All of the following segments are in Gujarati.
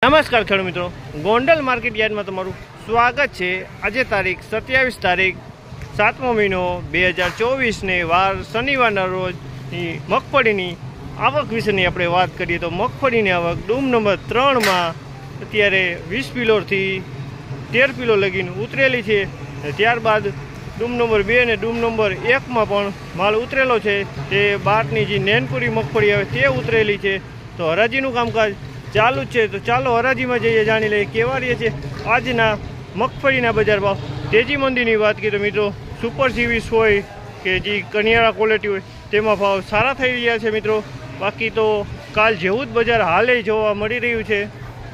નમસ્કાર ખેડૂત મિત્રો, ગોંડલ માર્કેટ યાર્ડમાં તમારું સ્વાગત છે। આજે તારીખ 27 તારીખ 7મો મહિનો 2024 ને વાર શનિવારના રોજની મગફળીની આવક વિશેની આપણે વાત કરીએ તો મગફળીની આવક ડૂમ નંબર 3માં અત્યારે 20 કિલોથી 13 કિલો લગીને ઉતરેલી છે। ત્યારબાદ ડૂમ નંબર 2 અને ડૂમ નંબર 1માં પણ માલ ઉતરેલો છે। તે 12ની જે નેનપુરી મગફળી આવે તે ઉતરેલી છે। તો હરાજીનું કામકાજ ચાલુ છે। તો ચાલો હરાજીમાં જઈએ, જાણી લઈએ કેવા રહે છે આજના મગફળીના બજાર ભાવ। તેજી મંદીની વાત કરીએ તો મિત્રો સુપર જીવીસ હોય કે જે કનિયાળા ક્વોલિટી હોય તેમાં ભાવ સારા થઈ રહ્યા છે મિત્રો। બાકી તો કાલ જેવું જ બજાર હાલે જોવા મળી રહ્યું છે।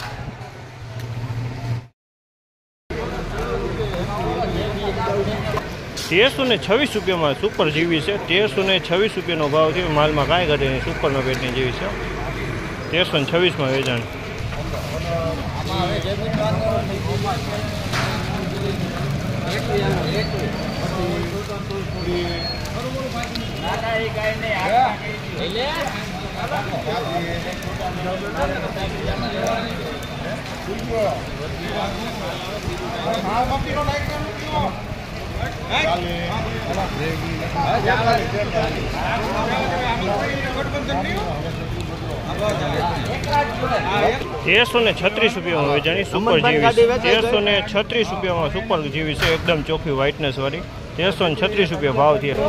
₹1326 સુપર જીવી છે। 1326 ભાવ છે। માલમાં કાંઈ ઘટે નહીં, સુપરમાં પેટની જેવી છે। 1326 વેચાણ। ₹1336 વેચાણી સુપર જીવી। ₹1336 સુપર જીવી છે, એકદમ ચોખ્ખી વ્હાઇટનેસ વાળી। ₹1336 ભાવ થયા।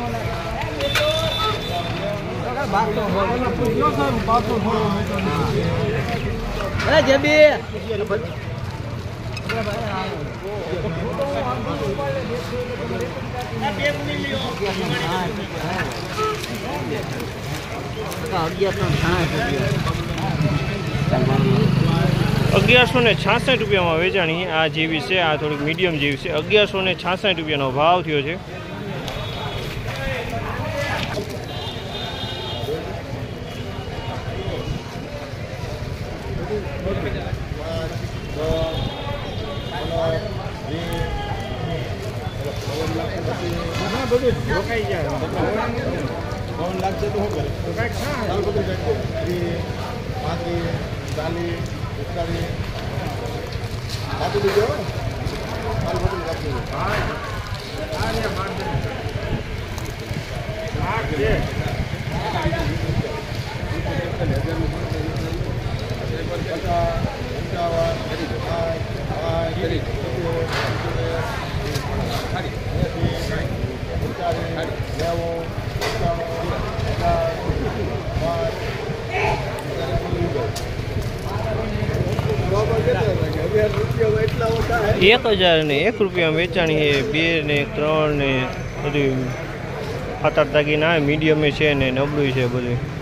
₹1166 વેચાણી આ જેવી છે। આ થોડીક મીડિયમ જેવી છે। ₹1166 ભાવ થયો છે। ₹1001 વેચાણી છે। 2 ને 3 ને બધું 7-8 દાગીના મીડિયમ છે ને નબળું છે બધું।